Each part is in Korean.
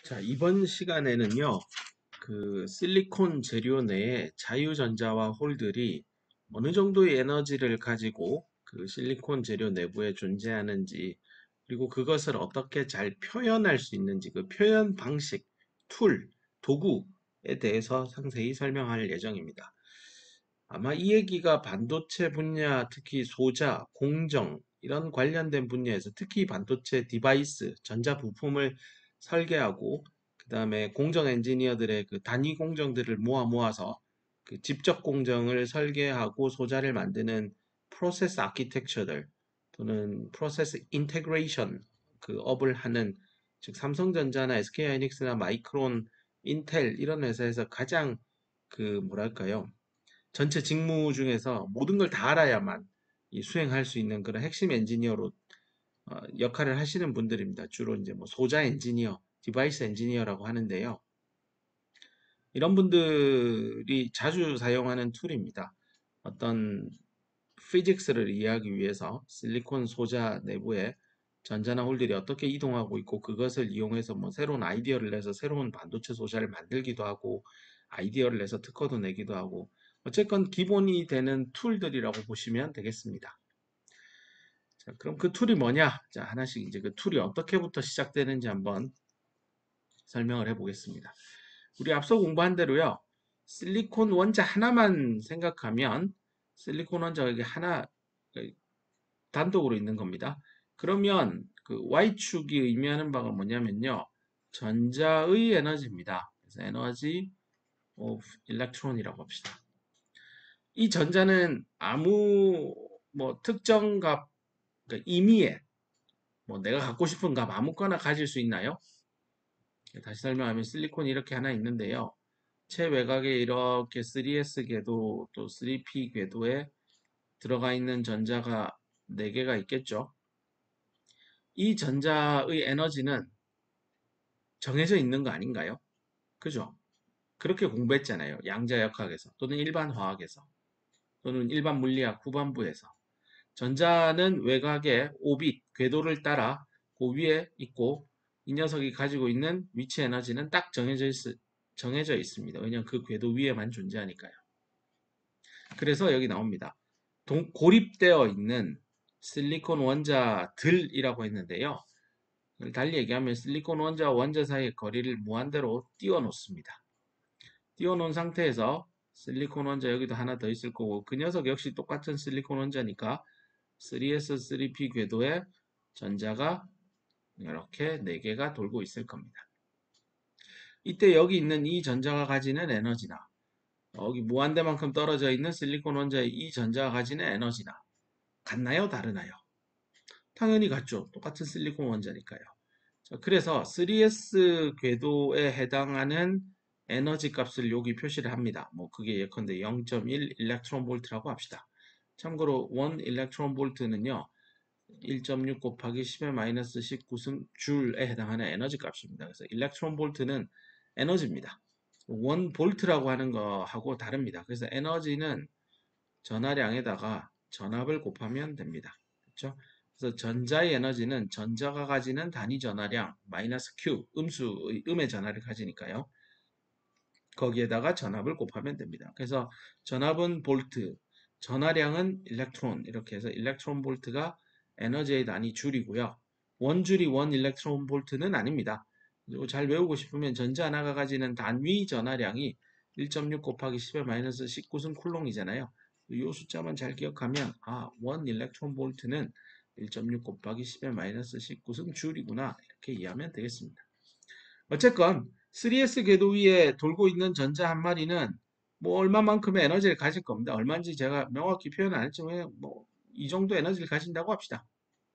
자, 이번 시간에는요, 그 실리콘 재료 내에 자유전자와 홀들이 어느 정도의 에너지를 가지고 그 실리콘 재료 내부에 존재하는지, 그리고 그것을 어떻게 잘 표현할 수 있는지, 그 표현 방식, 툴, 도구에 대해서 상세히 설명할 예정입니다. 아마 이 얘기가 반도체 분야, 특히 소자, 공정, 이런 관련된 분야에서 특히 반도체 디바이스, 전자 부품을 설계하고 그 다음에 공정 엔지니어들의 그 단위 공정들을 모아서 그 집적 공정을 설계하고 소자를 만드는 프로세스 아키텍처들 또는 프로세스 인테그레이션 그 업을 하는, 즉 삼성전자나 SK하이닉스나 마이크론, 인텔 이런 회사에서 가장 그 뭐랄까요, 전체 직무 중에서 모든 걸 다 알아야만 이 수행할 수 있는 그런 핵심 엔지니어로 역할을 하시는 분들입니다. 주로 이제 뭐 소자 엔지니어, 디바이스 엔지니어라고 하는데요. 이런 분들이 자주 사용하는 툴입니다. 어떤 피직스를 이해하기 위해서 실리콘 소자 내부에 전자나 홀들이 어떻게 이동하고 있고 그것을 이용해서 뭐 새로운 아이디어를 내서 새로운 반도체 소자를 만들기도 하고 아이디어를 내서 특허도 내기도 하고 어쨌건 기본이 되는 툴들이라고 보시면 되겠습니다. 자, 그럼 그 툴이 뭐냐? 자, 하나씩 이제 그 툴이 어떻게부터 시작되는지 한번 설명을 해보겠습니다. 우리 앞서 공부한 대로요, 실리콘 원자 하나만 생각하면 실리콘 원자가 이게 하나 단독으로 있는 겁니다. 그러면 그 Y축이 의미하는 바가 뭐냐면요, 전자의 에너지입니다. 그래서 에너지 of electron이라고 합시다. 이 전자는 아무 뭐 특정 값, 그러니까 임의의 뭐 내가 갖고 싶은 값 아무거나 가질 수 있나요? 다시 설명하면 실리콘이 이렇게 하나 있는데요. 최외곽에 이렇게 3S 궤도 또 3P 궤도에 들어가 있는 전자가 4개가 있겠죠. 이 전자의 에너지는 정해져 있는 거 아닌가요? 그죠? 그렇게 공부했잖아요. 양자역학에서 또는 일반 화학에서 또는 일반 물리학 후반부에서. 전자는 외곽의 오빗 궤도를 따라 그 위에 있고 이 녀석이 가지고 있는 위치 에너지는 딱 정해져 있습니다. 왜냐하면 그 궤도 위에만 존재하니까요. 그래서 여기 나옵니다. 고립되어 있는 실리콘 원자들이라고 했는데요. 달리 얘기하면 실리콘 원자와 원자 사이의 거리를 무한대로 띄워 놓습니다. 띄워 놓은 상태에서 실리콘 원자 여기도 하나 더 있을 거고 그 녀석 역시 똑같은 실리콘 원자니까 3S, 3P 궤도에 전자가 이렇게 4개가 돌고 있을 겁니다. 이때 여기 있는 이 전자가 가지는 에너지나 여기 무한대만큼 떨어져 있는 실리콘 원자의 이 전자가 가지는 에너지나 같나요? 다르나요? 당연히 같죠. 똑같은 실리콘 원자니까요. 자, 그래서 3S 궤도에 해당하는 에너지 값을 여기 표시를 합니다. 뭐 그게 예컨대 0.1 일렉트론 볼트라고 합시다. 참고로 1 일렉트론 볼트는요. 1.6 곱하기 10의 마이너스 19승 줄에 해당하는 에너지 값입니다. 그래서 일렉트론 볼트는 에너지입니다. 1 볼트라고 하는 거하고 다릅니다. 그래서 에너지는 전하량에다가 전압을 곱하면 됩니다. 그렇죠? 그래서 전자의 에너지는 전자가 가지는 단위 전하량 마이너스 Q, 음의 전하를 가지니까요. 거기에다가 전압을 곱하면 됩니다. 그래서 전압은 볼트, 전하량은 일렉트론, 이렇게 해서 일렉트론 볼트가 에너지의 단위 줄이고요. 원줄이 원 일렉트론 볼트는 아닙니다. 그리고 잘 외우고 싶으면 전자 하나가 가지는 단위 전하량이 1.6 곱하기 10의 마이너스 19승 쿨롱이잖아요. 이 숫자만 잘 기억하면 원 일렉트론 볼트는 1.6 곱하기 10의 마이너스 19승 줄이구나, 이렇게 이해하면 되겠습니다. 어쨌건 3S 궤도 위에 돌고 있는 전자 한 마리는 뭐 얼마만큼의 에너지를 가질 겁니다. 얼마인지 제가 명확히 표현 안 했지만 뭐 이 정도 에너지를 가진다고 합시다.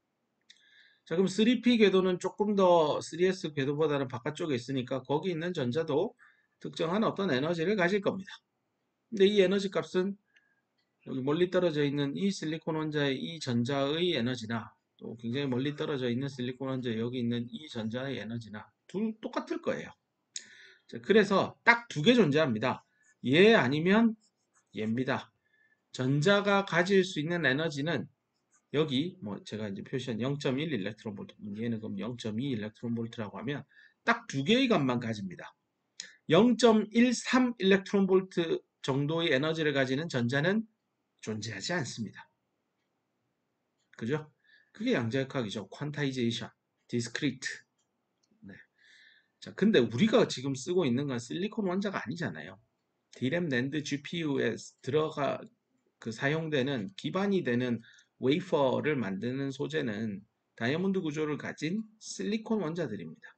자, 그럼 3P 궤도는 조금 더 3S 궤도보다는 바깥쪽에 있으니까 거기 있는 전자도 특정한 어떤 에너지를 가질 겁니다. 근데 이 에너지 값은 여기 멀리 떨어져 있는 이 실리콘 원자의 이 전자의 에너지나 또 굉장히 멀리 떨어져 있는 실리콘 원자 여기 있는 이 전자의 에너지나 둘 똑같을 거예요. 자, 그래서 딱 2개 존재합니다. 얘 아니면 얘입니다. 전자가 가질 수 있는 에너지는 여기 뭐 제가 이제 표시한 0.1 일렉트론 볼트, 얘는 그럼 0.2 일렉트론 볼트라고 하면 딱 두 개의 값만 가집니다. 0.13 일렉트론 볼트 정도의 에너지를 가지는 전자는 존재하지 않습니다. 그죠? 그게 양자역학이죠. 퀀타이제이션, 디스크리트. 네. 자, 근데 우리가 지금 쓰고 있는 건 실리콘 원자가 아니잖아요. D램, 낸드, GPU에 들어가 사용되는 기반이 되는 웨이퍼를 만드는 소재는 다이아몬드 구조를 가진 실리콘 원자들입니다.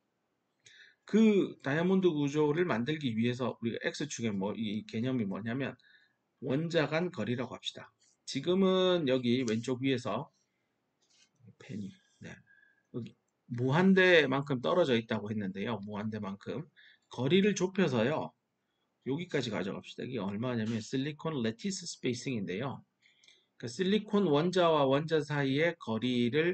그 다이아몬드 구조를 만들기 위해서 우리가 X축의 이 개념이 뭐냐면 원자 간 거리라고 합시다. 지금은 여기 왼쪽 위에서 펜이 네. 여기 무한대만큼 떨어져 있다고 했는데요. 무한대만큼 거리를 좁혀서요. 여기까지 가져갑시다. 이게 얼마냐면 실리콘 레티스 스페이싱인데요. 그 실리콘 원자와 원자 사이의 거리를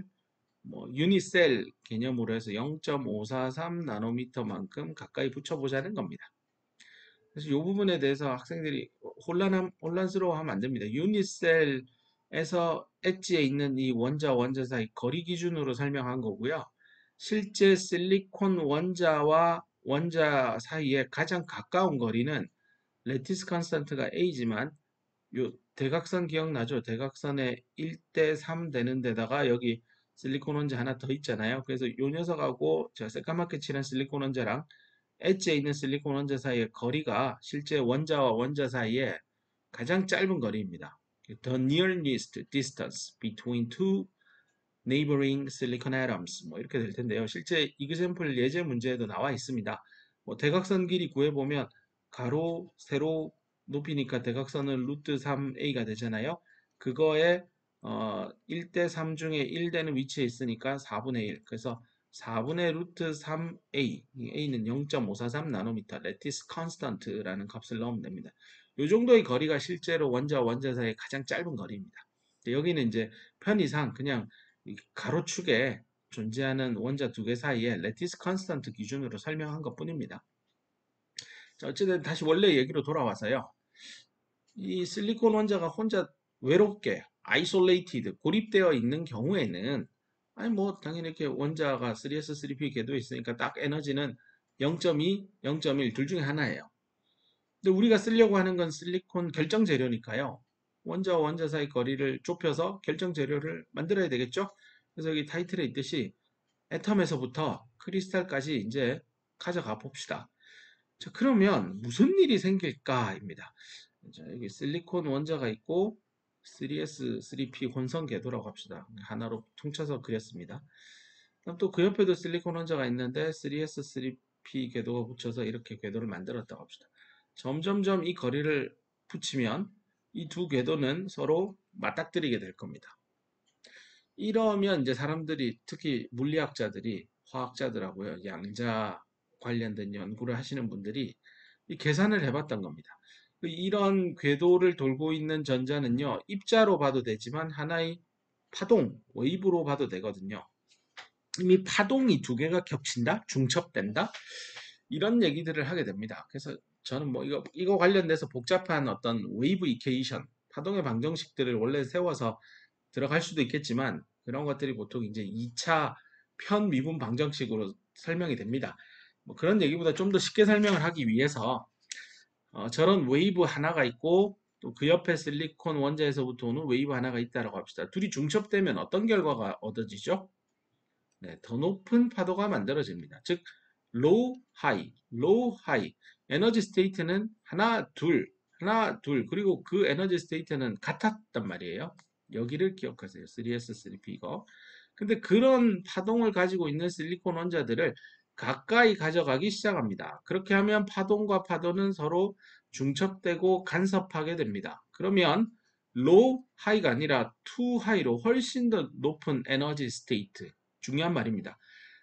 유니셀 개념으로 해서 0.543 나노미터만큼 가까이 붙여보자는 겁니다. 그래서 이 부분에 대해서 학생들이 혼란스러워하면 안 됩니다. 유니셀에서 엣지에 있는 이 원자 사이 거리 기준으로 설명한 거고요. 실제 실리콘 원자와 원자 사이의 가장 가까운 거리는 레티스 컨스턴트가 A지만 요 대각선 기억나죠? 대각선에 1대3 되는 데다가 여기 실리콘 원자 하나 더 있잖아요. 그래서 요 녀석하고 제가 새까맣게 칠한 실리콘 원자랑 엣지에 있는 실리콘 원자 사이의 거리가 실제 원자와 원자 사이의 가장 짧은 거리입니다. The nearest distance between two neighboring silicon atoms 이렇게 될 텐데요. 실제 이그샘플 예제 문제에도 나와 있습니다. 대각선 길이 구해보면 가로, 세로 높이니까 대각선은 루트 3a가 되잖아요. 그거에 1대3 중에 1되는 위치에 있으니까 4분의 1. 그래서 4분의 루트 3a, a는 0.543 나노미터, 레티스 컨스턴트라는 값을 넣으면 됩니다. 이 정도의 거리가 실제로 원자와 원자 사이의 가장 짧은 거리입니다. 여기는 이제 편의상 그냥 가로축에 존재하는 원자 두 개 사이에 레티스 컨스턴트 기준으로 설명한 것 뿐입니다. 자, 어쨌든 다시 원래 얘기로 돌아와서요. 이 실리콘 원자가 혼자 외롭게 아이솔레이티드 고립되어 있는 경우에는 아니 당연히 이렇게 원자가 3s 3p 궤도에 있으니까 딱 에너지는 0.2, 0.1 둘 중에 하나예요. 근데 우리가 쓰려고 하는 건 실리콘 결정 재료니까요. 원자와 원자 사이 거리를 좁혀서 결정 재료를 만들어야 되겠죠? 그래서 여기 타이틀에 있듯이 애텀에서부터 크리스탈까지 이제 가져가 봅시다. 자, 그러면 무슨 일이 생길까입니다. 자, 여기 실리콘 원자가 있고 3s, 3p 혼성 궤도라고 합시다. 하나로 퉁쳐서 그렸습니다. 그럼 또 그 옆에도 실리콘 원자가 있는데 3s, 3p 궤도가 붙여서 이렇게 궤도를 만들었다고 합시다. 점점점 이 거리를 붙이면 이 두 궤도는 서로 맞닥뜨리게 될 겁니다. 이러면 이제 사람들이 특히 물리학자들이 화학자들하고요. 양자 관련된 연구를 하시는 분들이 이 계산을 해봤던 겁니다. 이런 궤도를 돌고 있는 전자는요. 입자로 봐도 되지만 하나의 파동, 웨이브로 봐도 되거든요. 이미 파동이 두 개가 겹친다? 중첩된다? 이런 얘기들을 하게 됩니다. 그래서 저는 이거 관련돼서 복잡한 어떤 웨이브 이퀘이션, 파동의 방정식들을 원래 세워서 들어갈 수도 있겠지만 그런 것들이 보통 이제 2차 편미분 방정식으로 설명이 됩니다. 그런 얘기보다 좀 더 쉽게 설명을 하기 위해서 저런 웨이브 하나가 있고 또 그 옆에 실리콘 원자에서부터 오는 웨이브 하나가 있다고 합시다. 둘이 중첩되면 어떤 결과가 얻어지죠? 네, 더 높은 파도가 만들어집니다. 즉 low, high 에너지 스테이트는 하나, 둘 그리고 그 에너지 스테이트는 같았단 말이에요. 여기를 기억하세요. 3s, 3p 이거. 근데 그런 파동을 가지고 있는 실리콘 원자들을 가까이 가져가기 시작합니다. 그렇게 하면 파동과 파도는 서로 중첩되고 간섭하게 됩니다. 그러면 low, high가 아니라 too high로 훨씬 더 높은 에너지 스테이트 중요한 말입니다.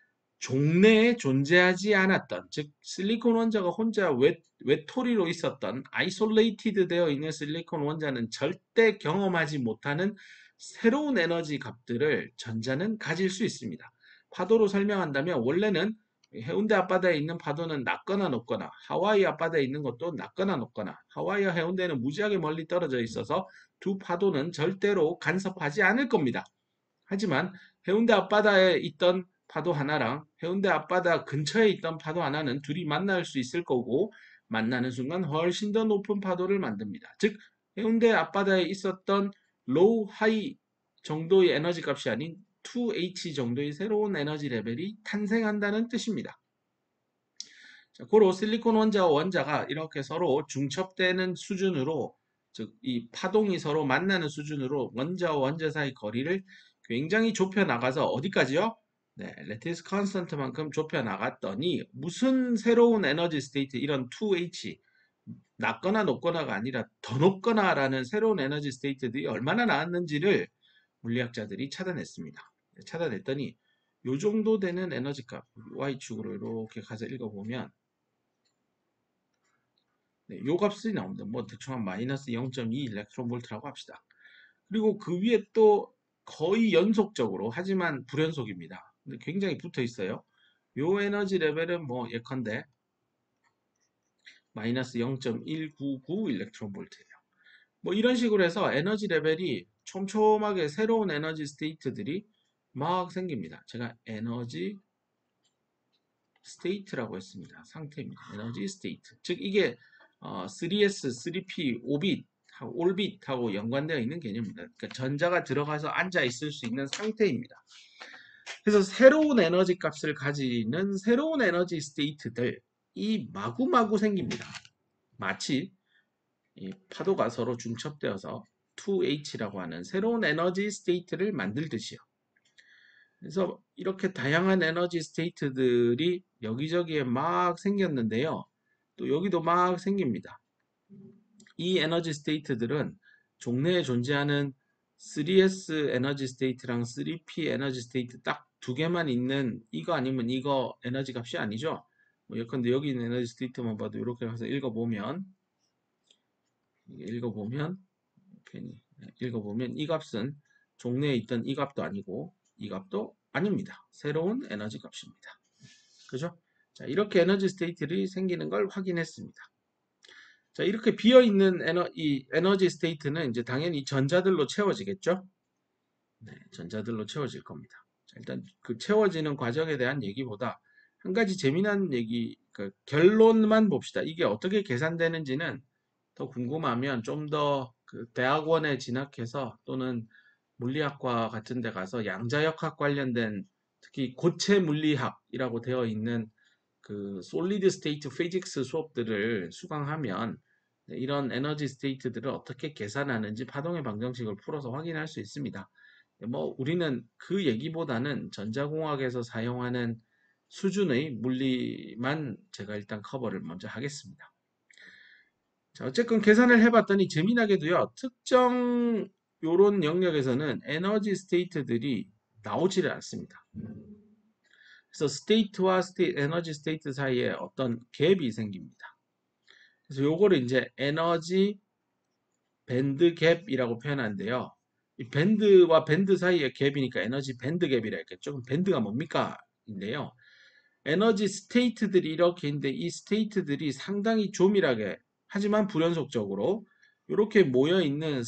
종래에 존재하지 않았던, 즉 실리콘 원자가 혼자 외톨이로 있었던 아이솔레이티드 되어 있는 실리콘 원자는 절대 경험하지 못하는 새로운 에너지 값들을 전자는 가질 수 있습니다. 파도로 설명한다면 원래는 해운대 앞바다에 있는 파도는 낮거나 높거나 하와이 앞바다에 있는 것도 낮거나 높거나 하와이와 해운대는 무지하게 멀리 떨어져 있어서 두 파도는 절대로 간섭하지 않을 겁니다. 하지만 해운대 앞바다에 있던 파도 하나랑 해운대 앞바다 근처에 있던 파도 하나는 둘이 만날 수 있을 거고 만나는 순간 훨씬 더 높은 파도를 만듭니다. 즉 해운대 앞바다에 있었던 로우 하이 정도의 에너지 값이 아닌 2H 정도의 새로운 에너지 레벨이 탄생한다는 뜻입니다. 자, 고로 실리콘 원자와 원자가 이렇게 서로 중첩되는 수준으로, 즉 이 파동이 서로 만나는 수준으로 원자와 원자 사이 거리를 굉장히 좁혀 나가서 어디까지요? 네, 레티스 컨스턴트만큼 좁혀 나갔더니 무슨 새로운 에너지 스테이트, 이런 2H, 낮거나 높거나가 아니라 더 높거나라는 새로운 에너지 스테이트들이 얼마나 나왔는지를 물리학자들이 찾아냈습니다. 찾아냈더니 요 정도 되는 에너지 값, Y축으로 이렇게 가서 읽어보면 네, 요 값이 나옵니다. 뭐 대충 한 마이너스 0.2 일렉트론볼트라고 합시다. 그리고 그 위에 또 거의 연속적으로, 하지만 불연속입니다. 근데 굉장히 붙어 있어요. 요 에너지 레벨은 뭐 예컨대 마이너스 0.199 일렉트론볼트예요. 뭐 이런 식으로 해서 에너지 레벨이 촘촘하게 새로운 에너지 스테이트들이 막 생깁니다. 제가 에너지 스테이트라고 했습니다. 상태입니다. 에너지 스테이트. 즉 이게 3S, 3P, 5빛, 올빛하고 연관되어 있는 개념입니다. 그러니까 전자가 들어가서 앉아 있을 수 있는 상태입니다. 그래서 새로운 에너지 값을 가지는 새로운 에너지 스테이트들이 마구마구 생깁니다. 마치 이 파도가 서로 중첩되어서 2H라고 하는 새로운 에너지 스테이트를 만들듯이요. 그래서 이렇게 다양한 에너지 스테이트들이 여기저기에 막 생겼는데요. 또 여기도 막 생깁니다. 이 에너지 스테이트들은 종래에 존재하는 3S 에너지 스테이트랑 3P 에너지 스테이트 딱 두 개만 있는 이거 아니면 이거 에너지 값이 아니죠. 뭐 예컨대 여기 있는 에너지 스테이트만 봐도 이렇게 가서 읽어보면 이 값은 종래에 있던 이 값도 아니고 이 값도 아닙니다. 새로운 에너지 값입니다. 그죠? 자, 이렇게 에너지 스테이트들이 생기는 걸 확인했습니다. 자, 이렇게 비어있는 이 에너지 스테이트는 이제 당연히 전자들로 채워지겠죠? 네, 전자들로 채워질 겁니다. 자, 일단 그 채워지는 과정에 대한 얘기보다 한 가지 재미난 얘기, 그 결론만 봅시다. 이게 어떻게 계산되는지는 더 궁금하면 좀 더 그 대학원에 진학해서 또는 물리학과 같은 데 가서 양자역학 관련된, 특히 고체 물리학이라고 되어 있는 그 솔리드 스테이트 피직스 수업들을 수강하면 이런 에너지 스테이트들을 어떻게 계산하는지 파동의 방정식을 풀어서 확인할 수 있습니다. 뭐 우리는 그 얘기보다는 전자공학에서 사용하는 수준의 물리만 제가 일단 커버를 먼저 하겠습니다. 자, 어쨌건 계산을 해봤더니 재미나게도요, 특정 요런 영역에서는 에너지 스테이트들이 나오지를 않습니다. 그래서 스테이트와 에너지 스테이트 사이에 어떤 갭이 생깁니다. 그래서 요거를 이제 에너지 밴드 갭이라고 표현하는데요. 이 밴드와 밴드 사이의 갭이니까 에너지 밴드 갭이라 했겠죠. 그럼 밴드가 뭡니까? 인데요. 에너지 스테이트들이 이렇게 있는데 이 스테이트들이 상당히 조밀하게, 하지만 불연속적으로 이렇게 모여 있는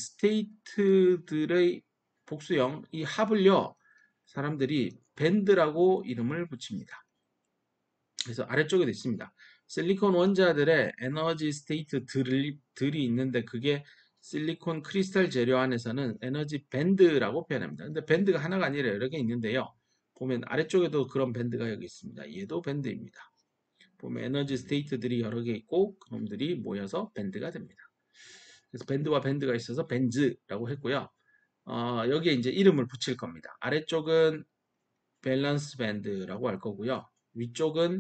스테이트들의 복수형, 이 합을요, 사람들이 밴드라고 이름을 붙입니다. 그래서 아래쪽에도 있습니다. 실리콘 원자들의 에너지 스테이트들이 있는데 그게 실리콘 크리스탈 재료 안에서는 에너지 밴드라고 표현합니다. 근데 밴드가 하나가 아니라 여러 개 있는데요. 보면 아래쪽에도 그런 밴드가 여기 있습니다. 얘도 밴드입니다. 보면 에너지 스테이트들이 여러 개 있고 그놈들이 모여서 밴드가 됩니다. 그래서 밴드와 밴드가 있어서 밴즈라고 했고요. 여기에 이제 이름을 붙일 겁니다. 아래쪽은 밸런스 밴드라고 할 거고요. 위쪽은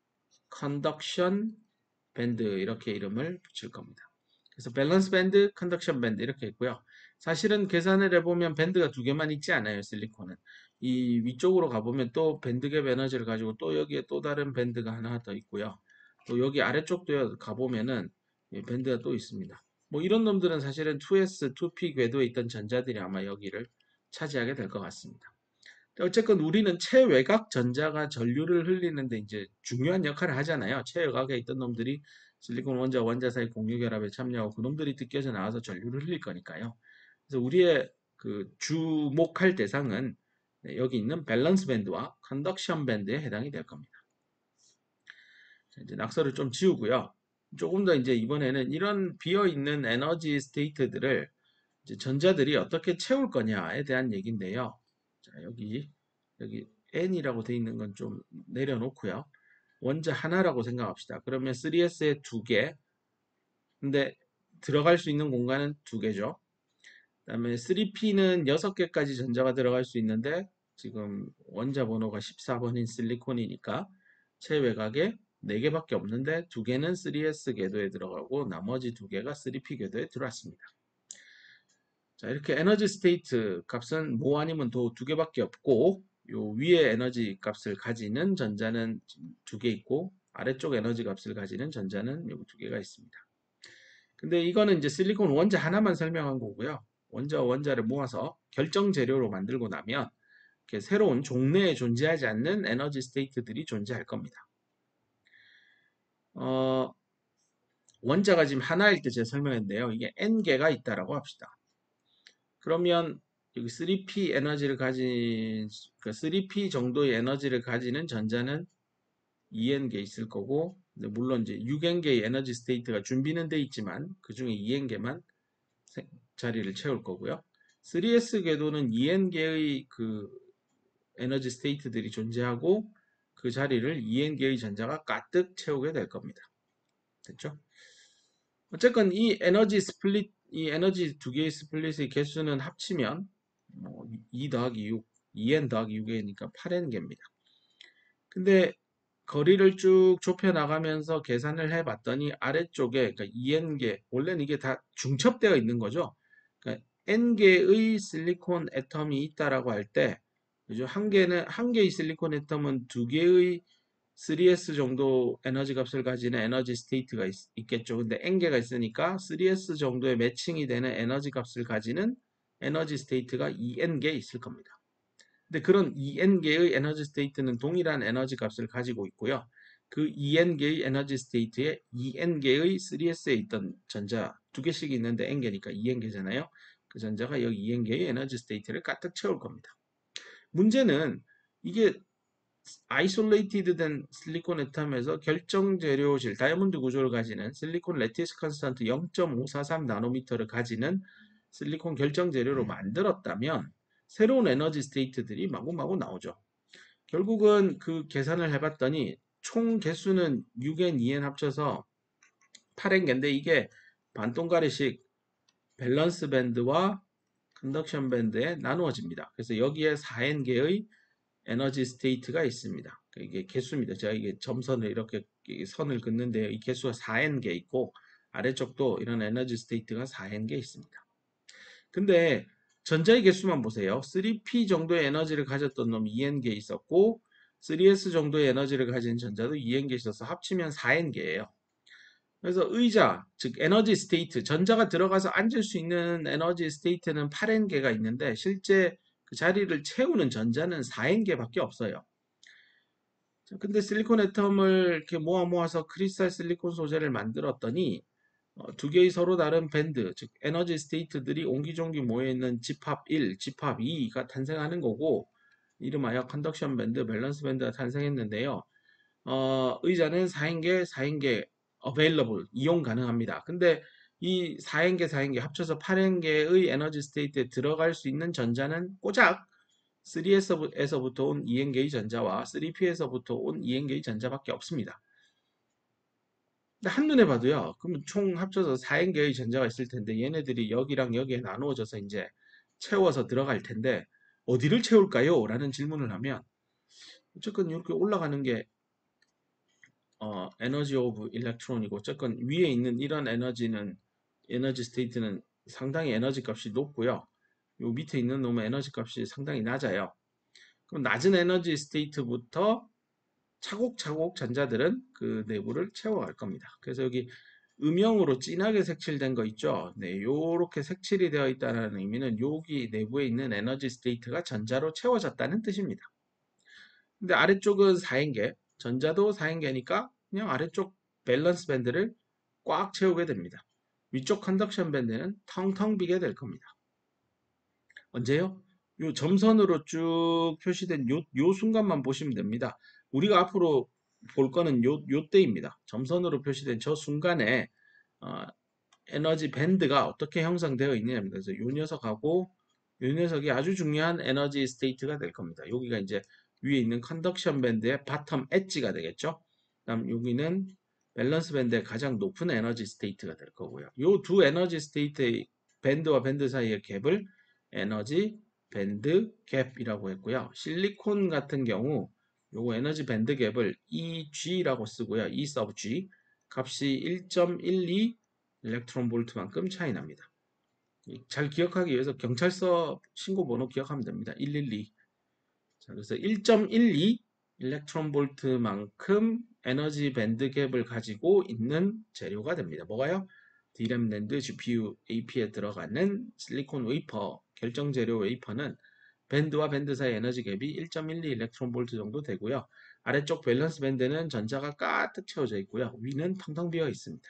컨덕션 밴드, 이렇게 이름을 붙일 겁니다. 그래서 밸런스 밴드, 컨덕션 밴드 이렇게 있고요. 사실은 계산을 해보면 밴드가 두 개만 있지 않아요. 실리콘은. 이 위쪽으로 가보면 또 밴드갭 에너지를 가지고 또 여기에 또 다른 밴드가 하나 더 있고요. 또 여기 아래쪽도 가보면은 밴드가 또 있습니다. 뭐 이런 놈들은 사실은 2S, 2P 궤도에 있던 전자들이 아마 여기를 차지하게 될 것 같습니다. 어쨌건 우리는 체외곽 전자가 전류를 흘리는데 이제 중요한 역할을 하잖아요. 체외곽에 있던 놈들이 실리콘 원자 원자 사이 공유 결합에 참여하고 그놈들이 뜯겨져 나와서 전류를 흘릴 거니까요. 그래서 우리의 그 주목할 대상은 여기 있는 밸런스 밴드와 컨덕션 밴드에 해당이 될 겁니다. 자, 이제 낙서를 좀 지우고요. 조금 더 이제 이번에는 이런 비어있는 에너지 스테이트들을 이제 전자들이 어떻게 채울 거냐에 대한 얘기인데요. 자, 여기 N이라고 되어 있는 건 좀 내려놓고요. 원자 하나라고 생각합시다. 그러면 3S에 2개. 근데 들어갈 수 있는 공간은 2개죠. 그다음에 3P는 6개까지 전자가 들어갈 수 있는데 지금 원자 번호가 14번인 실리콘이니까 최외곽에 4개밖에 없는데 2개는 3S 궤도에 들어가고 나머지 2개가 3P 궤도에 들어왔습니다. 자, 이렇게 에너지 스테이트 값은 뭐 아니면 도 2개밖에 없고 요 위에 에너지 값을 가지는 전자는 2개 있고 아래쪽 에너지 값을 가지는 전자는 여기 2개가 있습니다. 근데 이거는 이제 실리콘 원자 하나만 설명한 거고요. 원자와 원자를 모아서 결정 재료로 만들고 나면 이렇게 새로운 종래에 존재하지 않는 에너지 스테이트들이 존재할 겁니다. 원자가 지금 하나일 때 제가 설명했는데요. 이게 N개가 있다라고 합시다. 그러면 여기 3P 에너지를 가진, 그 3P 정도의 에너지를 가지는 전자는 2N개 있을 거고, 물론 이제 6N개의 에너지 스테이트가 준비는 돼 있지만, 그 중에 2N개만 자리를 채울 거고요. 3S 궤도는 2N개의 그 에너지 스테이트들이 존재하고, 그 자리를 2N개의 전자가 가득 채우게 될 겁니다. 됐죠? 어쨌건 이 에너지 스플릿, 이 에너지 두 개의 스플릿의 개수는 합치면 2 더하기 6, 2n 더하기 6이니까 8n개입니다. 근데 거리를 쭉 좁혀 나가면서 계산을 해봤더니 아래쪽에 그러니까 2n개, 원래는 이게 다 중첩되어 있는 거죠. 그러니까 n개의 실리콘 애텀이 있다라고 할 때, 그죠? 한 개의 실리콘 애텀은 2개의 3S 정도 에너지 값을 가지는 에너지 스테이트가 있겠죠. 근데 n개가 있으니까 3S 정도의 매칭이 되는 에너지 값을 가지는 에너지 스테이트가 2n개 있을 겁니다. 근데 그런 2n개의 에너지 스테이트는 동일한 에너지 값을 가지고 있고요. 그 2n개의 에너지 스테이트에 2n개의 3S에 있던 전자 2개씩 있는데 n개니까 2n개잖아요. 그 전자가 여기 2n개의 에너지 스테이트를 가득 채울 겁니다. 문제는 이게 아이솔레이티드 된 실리콘 애텀에서 결정 재료실 다이아몬드 구조를 가지는 실리콘 레티스 컨스탄트 0.543 나노미터를 가지는 실리콘 결정 재료로 만들었다면 새로운 에너지 스테이트들이 마구마구 나오죠. 결국은 그 계산을 해봤더니 총 개수는 6n, 2n 합쳐서 8n개인데 이게 반동가리식 밸런스 밴드와 컨덕션 밴드에 나누어집니다. 그래서 여기에 4n개의 에너지 스테이트가 있습니다. 이게 개수입니다. 제가 이게 점선을 이렇게 선을 긋는데 이 개수가 4n개 있고 아래쪽도 이런 에너지 스테이트가 4n개 있습니다. 근데 전자의 개수만 보세요. 3P 정도의 에너지를 가졌던 놈이 2n개 있었고 3S 정도의 에너지를 가진 전자도 2n개 있어서 합치면 4n개예요. 그래서 의자, 즉 에너지 스테이트, 전자가 들어가서 앉을 수 있는 에너지 스테이트는 8n개가 있는데 실제 그 자리를 채우는 전자는 4n개밖에 없어요. 근데 실리콘 애텀을 이렇게 모아서 크리스탈 실리콘 소재를 만들었더니 두 개의 서로 다른 밴드, 즉 에너지 스테이트들이 옹기종기 모여있는 집합 1, 집합 2가 탄생하는 거고 이름하여 컨덕션 밴드, 밸런스 밴드가 탄생했는데요. 의자는 4인계, 4인계 available, 이용 가능합니다. 근데 이 4인계, 4인계 합쳐서 8인계의 에너지 스테이트에 들어갈 수 있는 전자는 고작 3S에서부터 온 2N개의 전자와 3P에서부터 온 2N개의 전자밖에 없습니다. 근데 한눈에 봐도요, 그러면 총 합쳐서 4N개의 전자가 있을 텐데 얘네들이 여기랑 여기에 나누어져서 이제 채워서 들어갈 텐데 어디를 채울까요? 라는 질문을 하면 어쨌건 이렇게 올라가는 게 에너지 오브 일렉트론이고 어쨌건 위에 있는 이런 에너지 스테이트는 상당히 에너지 값이 높고요. 요 밑에 있는 놈의 에너지 값이 상당히 낮아요. 그럼 낮은 에너지 스테이트부터 차곡차곡 전자들은 그 내부를 채워갈 겁니다. 그래서 여기 음영으로 진하게 색칠된 거 있죠? 네, 요렇게 색칠이 되어 있다는 의미는 여기 내부에 있는 에너지 스테이트가 전자로 채워졌다는 뜻입니다. 근데 아래쪽은 4인계, 전자도 4인계니까 그냥 아래쪽 밸런스 밴드를 꽉 채우게 됩니다. 위쪽 컨덕션 밴드는 텅텅 비게 될 겁니다. 언제요? 요 점선으로 쭉 표시된 요 순간만 보시면 됩니다. 우리가 앞으로 볼 거는 요때입니다. 점선으로 표시된 저 순간에 어, 에너지 밴드가 어떻게 형성되어 있느냐입니다. 그래서 요 녀석하고 요 녀석이 아주 중요한 에너지 스테이트가 될 겁니다. 여기가 이제 위에 있는 컨덕션 밴드의 바텀 엣지가 되겠죠. 그다음 여기는 밸런스 밴드의 가장 높은 에너지 스테이트가 될 거고요. 요 두 에너지 스테이트의 밴드와 밴드 사이의 갭을 에너지 밴드 갭이라고 했고요. 실리콘 같은 경우 요거 에너지 밴드 갭을 EG라고 쓰고요. E sub G 값이 1.12 일렉트론 볼트만큼 차이 납니다. 잘 기억하기 위해서 경찰서 신고번호 기억하면 됩니다. 112. 자, 그래서 1.12 일렉트론 볼트만큼 에너지 밴드 갭을 가지고 있는 재료가 됩니다. 뭐가요? DRAM, NAND, GPU, AP에 들어가는 실리콘 웨이퍼, 결정 재료 웨이퍼는 밴드와 밴드 사이 에너지 갭이 1.12 일렉트론 볼트 정도 되고요. 아래쪽 밸런스 밴드는 전자가 가득 채워져 있고요. 위는 텅텅 비어 있습니다.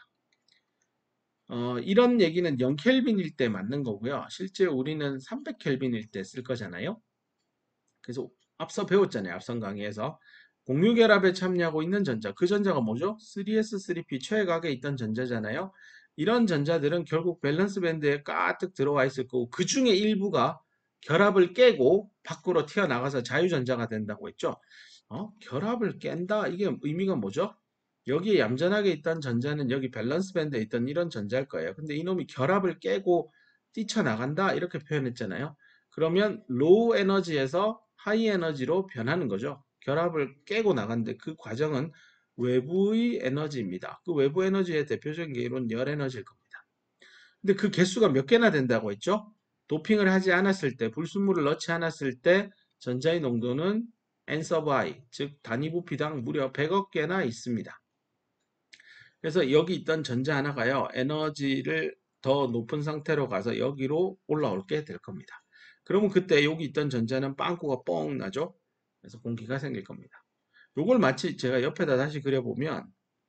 이런 얘기는 0켈빈일 때 맞는 거고요. 실제 우리는 300켈빈일 때 쓸 거잖아요. 그래서 앞서 배웠잖아요. 앞선 강의에서. 공유결합에 참여하고 있는 전자. 그 전자가 뭐죠? 3s, 3p 최각에 있던 전자잖아요. 이런 전자들은 결국 밸런스 밴드에 가득 들어와 있을 거고 그 중에 일부가 결합을 깨고 밖으로 튀어나가서 자유전자가 된다고 했죠. 결합을 깬다? 이게 의미가 뭐죠? 여기에 얌전하게 있던 전자는 여기 밸런스 밴드에 있던 이런 전자일 거예요. 근데 이놈이 결합을 깨고 뛰쳐나간다? 이렇게 표현했잖아요. 그러면 로우 에너지에서 하이 에너지로 변하는 거죠. 결합을 깨고 나간데 그 과정은 외부의 에너지입니다. 그 외부 에너지의 대표적인 게 이런 열 에너지일 겁니다. 근데 그 개수가 몇 개나 된다고 했죠? 도핑을 하지 않았을 때, 불순물을 넣지 않았을 때 전자의 농도는 N sub i, 즉 단위 부피당 무려 100억 개나 있습니다. 그래서 여기 있던 전자 하나가요, 에너지를 더 높은 상태로 가서 여기로 올라올게 될 겁니다. 그러면 그때 여기 있던 전자는 빵꾸가 뻥 나죠? 그래서 공기가 생길 겁니다. 요걸 마치 제가 옆에다 다시 그려보면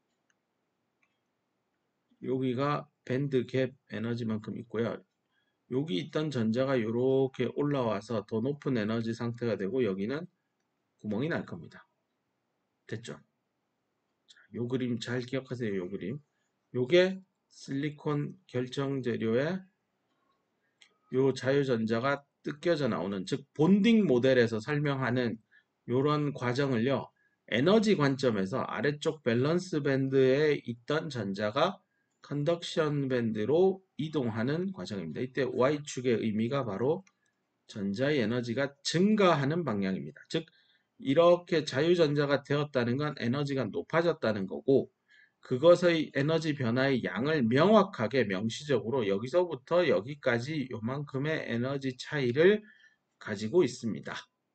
여기가 밴드 갭 에너지만큼 있고요. 여기 있던 전자가 이렇게 올라와서 더 높은 에너지 상태가 되고 여기는 구멍이 날 겁니다. 됐죠? 요 그림 잘 기억하세요. 요 그림. 요게 실리콘 결정 재료의 요 자유전자가 뜯겨져 나오는, 즉 본딩 모델에서 설명하는 요런 과정을요. 에너지 관점에서 아래쪽 밸런스 밴드에 있던 전자가 컨덕션 밴드로 이동하는 과정입니다. 이때 Y축의 의미가 바로 전자의 에너지가 증가하는 방향입니다. 즉 이렇게 자유전자가 되었다는 건 에너지가 높아졌다는 거고 그것의 에너지 변화의 양을 명확하게 명시적으로 여기서부터 여기까지 요만큼의 에너지 차이를 가지고 있습니다.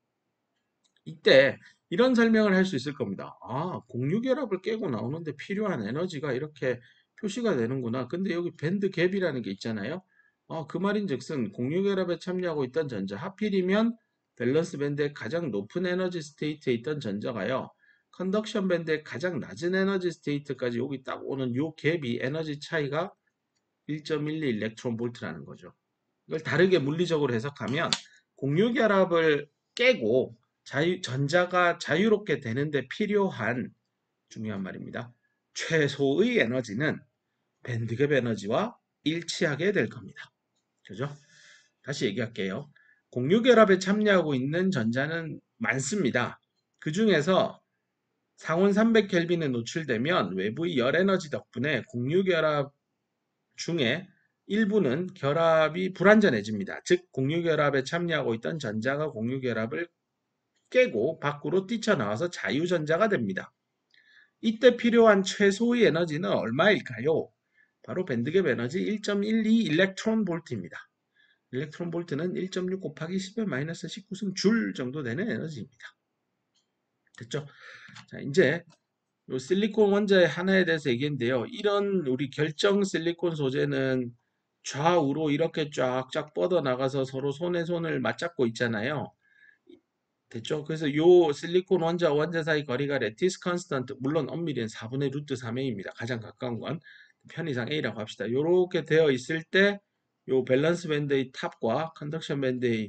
이때 이런 설명을 할 수 있을 겁니다. 아, 공유결합을 깨고 나오는데 필요한 에너지가 이렇게 표시가 되는구나. 근데 여기 밴드 갭이라는 게 있잖아요. 그 말인즉슨 공유결합에 참여하고 있던 전자, 하필이면 밸런스 밴드의 가장 높은 에너지 스테이트에 있던 전자가요. 컨덕션 밴드의 가장 낮은 에너지 스테이트까지 여기 딱 오는 요 갭이 에너지 차이가 1.12 일렉트론 볼트라는 거죠. 이걸 다르게 물리적으로 해석하면 공유결합을 깨고 전자가 자유롭게 되는데 필요한 중요한 말입니다. 최소의 에너지는 밴드갭 에너지와 일치하게 될 겁니다. 그죠? 다시 얘기할게요. 공유결합에 참여하고 있는 전자는 많습니다. 그 중에서 상온 300켈빈에 노출되면 외부의 열 에너지 덕분에 공유결합 중에 일부는 결합이 불완전해집니다. 즉 공유결합에 참여하고 있던 전자가 공유결합을 깨고 밖으로 뛰쳐나와서 자유전자가 됩니다. 이때 필요한 최소의 에너지는 얼마일까요? 바로 밴드갭 에너지 1.12 일렉트론 볼트입니다. 일렉트론 볼트는 1.6 곱하기 10의 마이너스 19승 줄 정도 되는 에너지입니다. 됐죠? 자, 이제 요 실리콘 원자의 하나에 대해서 얘기했는데요. 이런 우리 결정 실리콘 소재는 좌우로 이렇게 쫙쫙 뻗어나가서 서로 손에 손을 맞잡고 있잖아요. 됐죠? 그래서 요 실리콘 원자와 원자 사이 거리가 레티스 컨스턴트, 물론 엄밀히는 4분의 루트 3a입니다. 가장 가까운 건 편의상 a라고 합시다. 요렇게 되어 있을 때 요 밸런스 밴드의 탑과 컨덕션 밴드의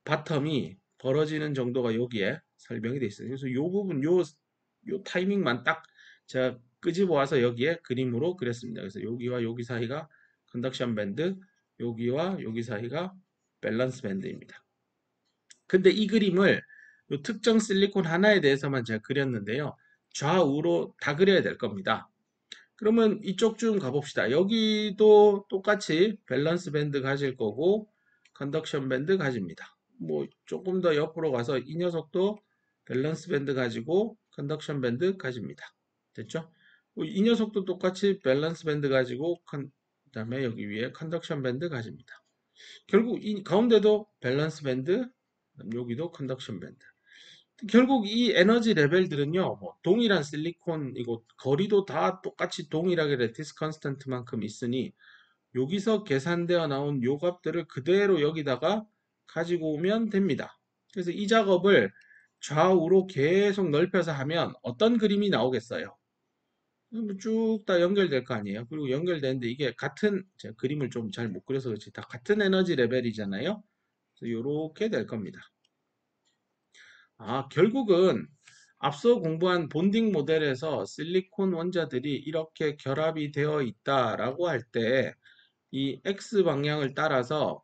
바텀이 벌어지는 정도가 여기에 설명이 되어 있어요. 그래서 요 부분, 요 타이밍만 딱 제가 끄집어 와서 여기에 그림으로 그렸습니다. 그래서 여기와 여기 사이가 컨덕션 밴드, 여기와 여기 사이가 밸런스 밴드입니다. 근데 이 그림을 요 특정 실리콘 하나에 대해서만 제가 그렸는데요. 좌우로 다 그려야 될 겁니다. 그러면 이쪽 좀 가봅시다. 여기도 똑같이 밸런스 밴드 가질 거고 컨덕션 밴드 가집니다. 뭐 조금 더 옆으로 가서 이 녀석도 밸런스 밴드 가지고 컨덕션 밴드 가집니다. 됐죠? 이 녀석도 똑같이 밸런스 밴드 가지고 그다음에 여기 위에 컨덕션 밴드 가집니다. 결국 이 가운데도 밸런스 밴드, 여기도 컨덕션 밴드. 결국 이 에너지 레벨들은요, 뭐 동일한 실리콘이고 거리도 다 똑같이 동일하게 레티스 컨스턴트만큼 있으니 여기서 계산되어 나온 요 값들을 그대로 여기다가 가지고 오면 됩니다. 그래서 이 작업을 좌우로 계속 넓혀서 하면 어떤 그림이 나오겠어요? 쭉 다 연결될 거 아니에요. 그리고 연결되는데 이게 같은, 제가 그림을 좀 잘 못 그려서 그렇지, 다 같은 에너지 레벨이잖아요. 그래서 요렇게 될 겁니다. 결국은 앞서 공부한 본딩 모델에서 실리콘 원자들이 이렇게 결합이 되어 있다라고 할 때 이 X 방향을 따라서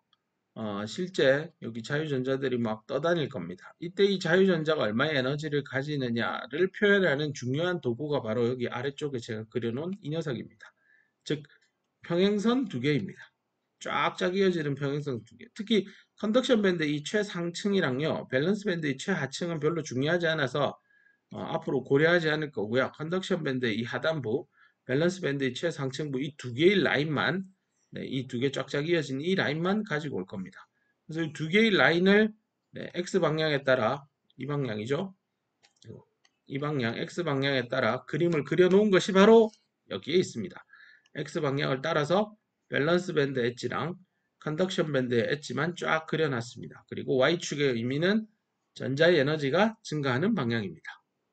실제 여기 자유전자들이 막 떠다닐 겁니다. 이때 이 자유전자가 얼마의 에너지를 가지느냐를 표현하는 중요한 도구가 바로 여기 아래쪽에 제가 그려놓은 이 녀석입니다. 즉 평행선 두 개입니다. 쫙쫙 이어지는 평행선 두 개. 특히 컨덕션 밴드 이 최상층이랑요, 밸런스 밴드 의 최하층은 별로 중요하지 않아서 앞으로 고려하지 않을 거고요. 컨덕션 밴드 이 하단부, 밸런스 밴드 의 최상층부 이 두 개의 라인만, 네, 이 두 개 쫙쫙 이어진 이 라인만 가지고 올 겁니다. 그래서 이 두 개의 라인을 X 방향에 따라, 이 방향이죠. 이 방향, X 방향에 따라 그림을 그려놓은 것이 바로 여기에 있습니다. X 방향을 따라서 밸런스 밴드 엣지랑 컨덕션 밴드의 엣지만 쫙 그려놨습니다. 그리고 Y축의 의미는 전자의 에너지가 증가하는 방향입니다.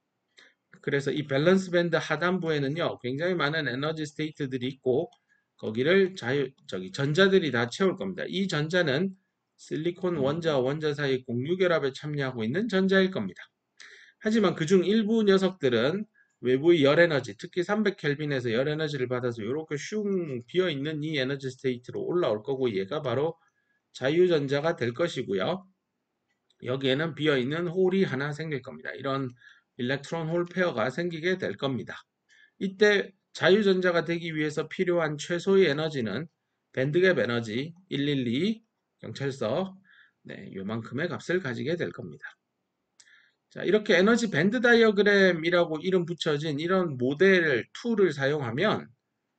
그래서 이 밸런스 밴드 하단부에는요, 굉장히 많은 에너지 스테이트들이 있고, 거기를 전자들이 다 채울 겁니다. 이 전자는 실리콘 원자와 원자 사이 공유결합에 참여하고 있는 전자일 겁니다. 하지만 그중 일부 녀석들은 외부의 열 에너지, 특히 300켈빈에서 열 에너지를 받아서 이렇게 슝 비어 있는 이 에너지 스테이트로 올라올 거고, 얘가 바로 자유전자가 될 것이고요. 여기에는 비어 있는 홀이 하나 생길 겁니다. 이런 일렉트론 홀 페어가 생기게 될 겁니다. 이때 자유전자가 되기 위해서 필요한 최소의 에너지는 밴드갭 에너지 112 경찰서, 네, 요만큼의 값을 가지게 될 겁니다. 자, 이렇게 에너지 밴드 다이어그램이라고 이름 붙여진 이런 모델 툴을 사용하면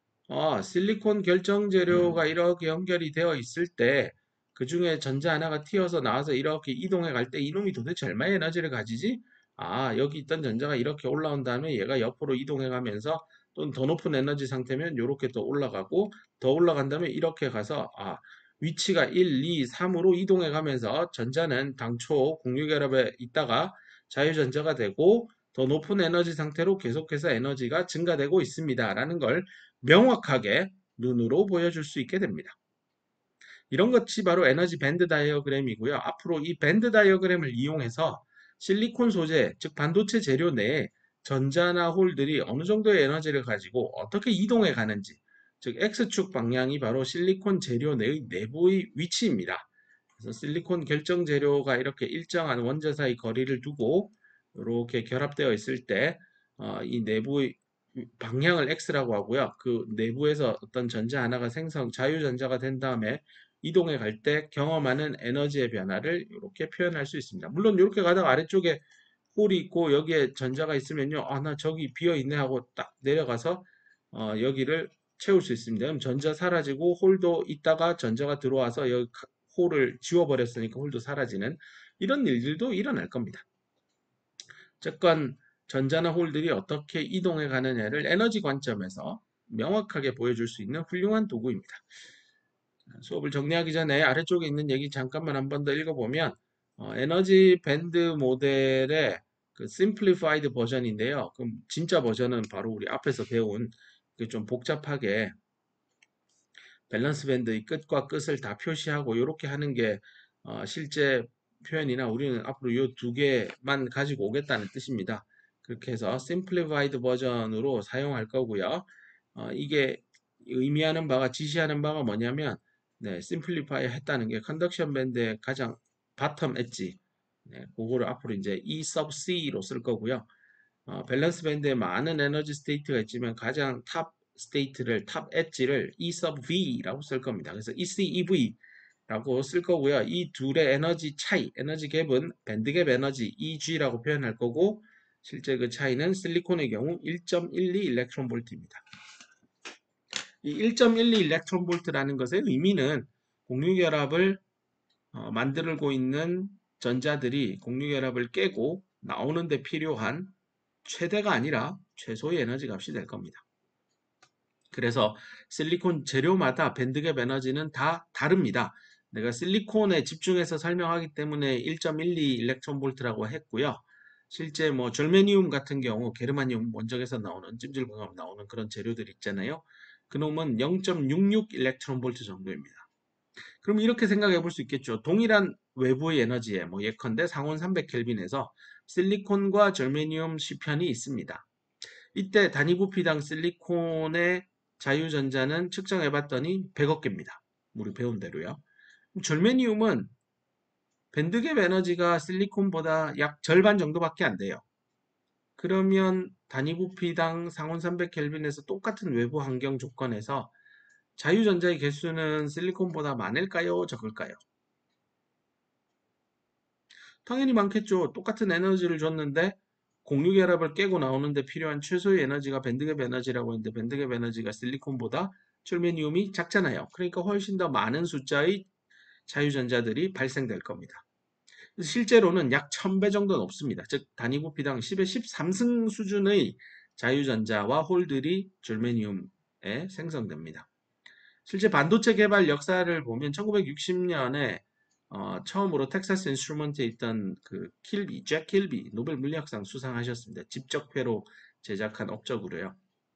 실리콘 결정 재료가 이렇게 연결이 되어 있을 때 그 중에 전자 하나가 튀어서 나와서 이렇게 이동해 갈 때 이놈이 도대체 얼마의 에너지를 가지지? 여기 있던 전자가 이렇게 올라온 다음에 얘가 옆으로 이동해 가면서 또는 더 높은 에너지 상태면 이렇게 또 올라가고 더 올라간 다음에 이렇게 가서 위치가 1, 2, 3으로 이동해 가면서 전자는 당초 공유결합에 있다가 자유전자가 되고 더 높은 에너지 상태로 계속해서 에너지가 증가되고 있습니다. 라는 걸 명확하게 눈으로 보여줄 수 있게 됩니다. 이런 것이 바로 에너지 밴드 다이어그램이고요. 앞으로 이 밴드 다이어그램을 이용해서 실리콘 소재, 즉 반도체 재료 내에 전자나 홀들이 어느 정도의 에너지를 가지고 어떻게 이동해 가는지, 즉 X축 방향이 바로 실리콘 재료 내의 내부의 위치입니다. 그래서 실리콘 결정 재료가 이렇게 일정한 원자 사이 거리를 두고 이렇게 결합되어 있을 때 이 내부의 방향을 X라고 하고요. 그 내부에서 어떤 전자 하나가 자유전자가 된 다음에 이동해 갈 때 경험하는 에너지의 변화를 이렇게 표현할 수 있습니다. 물론 이렇게 가다가 아래쪽에 홀이 있고 여기에 전자가 있으면요. 나 저기 비어 있네 하고 딱 내려가서 여기를 채울 수 있습니다. 그럼 전자 사라지고 홀도 있다가 전자가 들어와서 여기 홀을 지워버렸으니까 홀도 사라지는 이런 일들도 일어날 겁니다. 어쨌건 전자나 홀들이 어떻게 이동해 가느냐를 에너지 관점에서 명확하게 보여줄 수 있는 훌륭한 도구입니다. 수업을 정리하기 전에 아래쪽에 있는 얘기 잠깐만 한 번 더 읽어보면 에너지 밴드 모델의 그 심플리파이드 버전인데요. 그럼 진짜 버전은 바로 우리 앞에서 배운 그 좀 복잡하게 밸런스 밴드의 끝과 끝을 다 표시하고 이렇게 하는 게 실제 표현이나 우리는 앞으로 이 두 개만 가지고 오겠다는 뜻입니다. 그렇게 해서 simplified 버전으로 사용할 거고요. 이게 의미하는 바가 지시하는 바가 뭐냐면 네, simplify 했다는 게 컨덕션 밴드의 가장 바텀 엣지 네, 그거를 앞으로 이제 E sub C로 쓸 거고요. 밸런스 밴드에 많은 에너지 스테이트가 있지만 가장 탑 스테이트를 탑 엣지를 E sub V라고 쓸 겁니다. 그래서 ECEV라고 쓸 거고요. 이 둘의 에너지 차이, 에너지 갭은 밴드갭 에너지 EG라고 표현할 거고 실제 그 차이는 실리콘의 경우 1.12 일렉트론 볼트입니다. 이 1.12 일렉트론 볼트라는 것의 의미는 공유결합을 만들고 있는 전자들이 공유결합을 깨고 나오는데 필요한 최대가 아니라 최소의 에너지 값이 될 겁니다. 그래서 실리콘 재료마다 밴드갭 에너지는 다 다릅니다. 내가 실리콘에 집중해서 설명하기 때문에 1.12 일렉트론 볼트라고 했고요. 실제 뭐 절메니움 같은 경우 게르마늄 원적에서 나오는 찜질방에 나오는 그런 재료들 있잖아요. 그놈은 0.66 일렉트론 볼트 정도입니다. 그럼 이렇게 생각해 볼 수 있겠죠. 동일한 외부의 에너지에 뭐 예컨대 상온 300켈빈에서 실리콘과 절메니움 시편이 있습니다. 이때 단위 부피당 실리콘의 자유전자는 측정해 봤더니 100억 개입니다. 우리 배운 대로요. 절메니움은 밴드갭 에너지가 실리콘보다 약 절반 정도밖에 안 돼요. 그러면 단위 부피당 상온 300켈빈에서 똑같은 외부 환경 조건에서 자유전자의 개수는 실리콘보다 많을까요? 적을까요? 당연히 많겠죠. 똑같은 에너지를 줬는데 공유결합을 깨고 나오는데 필요한 최소의 에너지가 밴드갭 에너지라고 했는데 밴드갭 에너지가 실리콘보다 절메니움이 작잖아요. 그러니까 훨씬 더 많은 숫자의 자유전자들이 발생될 겁니다. 실제로는 약 1000배 정도 높습니다. 즉 단위 부피당 10의 13승 수준의 자유전자와 홀들이 절메니움에 생성됩니다. 실제 반도체 개발 역사를 보면 1960년에 처음으로 텍사스 인스트루먼트에 있던 그 잭 킬비 노벨 물리학상 수상하셨습니다. 집적회로 제작한 업적으로요.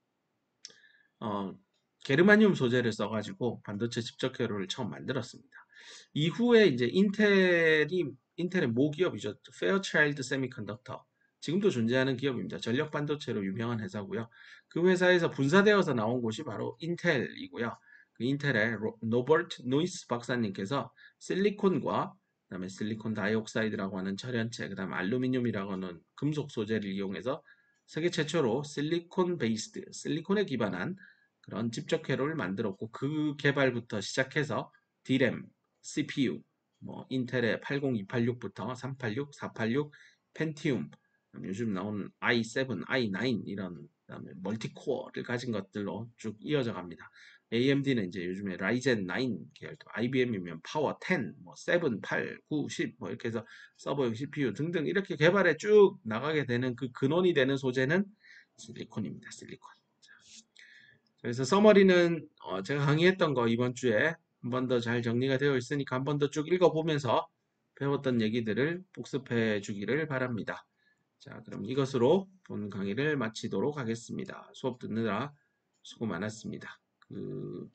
어, 게르마늄 소재를 써가지고 반도체 집적회로를 처음 만들었습니다. 이후에 이제 인텔의 모기업이죠. 페어차일드 세미컨덕터. 지금도 존재하는 기업입니다. 전력 반도체로 유명한 회사고요. 그 회사에서 분사되어서 나온 곳이 바로 인텔이고요. 그 인텔의 노버트 노이스 박사님께서 실리콘과 그다음에 실리콘 다이옥사이드라고 하는 철연체, 그다음에 알루미늄이라고 하는 금속 소재를 이용해서 세계 최초로 실리콘 베이스드, 실리콘에 기반한 그런 집적 회로를 만들었고 그 개발부터 시작해서 D램, CPU, 뭐 인텔의 80286부터 386, 486, 펜티움, 요즘 나오는 i7, i9 이런 그다음에 멀티코어를 가진 것들로 쭉 이어져 갑니다. AMD는 이제 요즘에 라이젠 9 계열, IBM이면 파워 10, 뭐 7, 8, 9, 10, 뭐 이렇게 해서 서버용 CPU 등등 이렇게 개발에 쭉 나가게 되는 그 근원이 되는 소재는 실리콘입니다. 실리콘. 그래서 서머리는 제가 강의했던 거 이번 주에 한 번 더 잘 정리가 되어 있으니까 한 번 더 쭉 읽어보면서 배웠던 얘기들을 복습해 주기를 바랍니다. 자, 그럼 이것으로 본 강의를 마치도록 하겠습니다. 수업 듣느라 수고 많았습니다. 그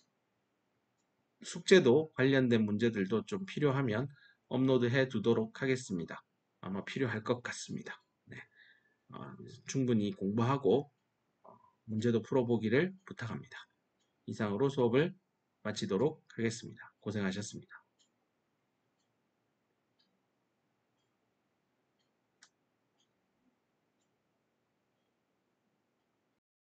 숙제도 관련된 문제들도 좀 필요하면 업로드해 두도록 하겠습니다. 아마 필요할 것 같습니다. 네. 충분히 공부하고 문제도 풀어보기를 부탁합니다. 이상으로 수업을 마치도록 하겠습니다. 고생하셨습니다.